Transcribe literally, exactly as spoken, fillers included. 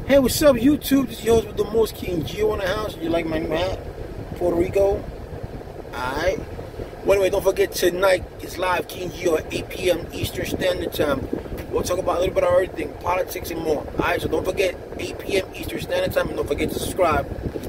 Hey, what's up, YouTube? This is your host with the most, King Gio in the house. You like my new hat? Puerto Rico? Alright. Well, anyway, don't forget, tonight it's live, King Gio, at eight P M Eastern Standard Time. We'll talk about a little bit of everything, politics and more. Alright, so don't forget, eight P M Eastern Standard Time, and don't forget to subscribe.